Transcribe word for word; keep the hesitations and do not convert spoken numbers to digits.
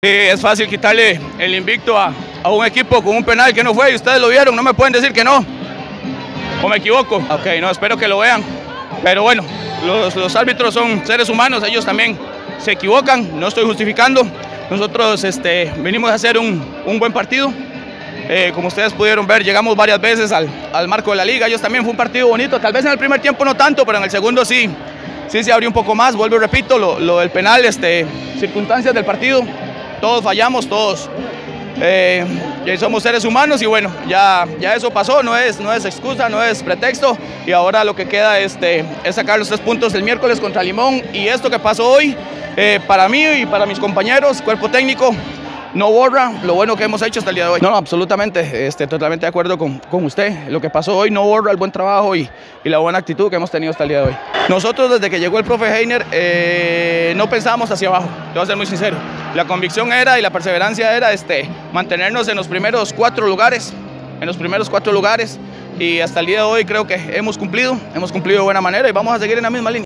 Sí, es fácil quitarle el invicto a, a un equipo con un penal que no fue y ustedes lo vieron, no me pueden decir que no. ¿O me equivoco? Ok, no, espero que lo vean. Pero bueno, los, los árbitros son seres humanos, ellos también se equivocan, no estoy justificando. Nosotros este, venimos a hacer un, un buen partido. Eh, como ustedes pudieron ver, llegamos varias veces al, al marco de la liga. Ellos también fue un partido bonito, tal vez en el primer tiempo no tanto, pero en el segundo sí, sí se abrió un poco más. Vuelvo y repito, lo, lo del penal, este, circunstancias del partido. Todos fallamos, todos eh, somos seres humanos y bueno, ya, ya eso pasó, no es, no es excusa, no es pretexto y ahora lo que queda este, es sacar los tres puntos el miércoles contra Limón y esto que pasó hoy, eh, para mí y para mis compañeros, cuerpo técnico, no borra lo bueno que hemos hecho hasta el día de hoy. No, no absolutamente, este, totalmente de acuerdo con, con usted. Lo que pasó hoy no borra el buen trabajo y, y la buena actitud que hemos tenido hasta el día de hoy. Nosotros desde que llegó el profe Heiner eh, no pensábamos hacia abajo, te voy a ser muy sincero. La convicción era y la perseverancia era este, mantenernos en los primeros cuatro lugares, en los primeros cuatro lugares y hasta el día de hoy creo que hemos cumplido, hemos cumplido de buena manera y vamos a seguir en la misma línea.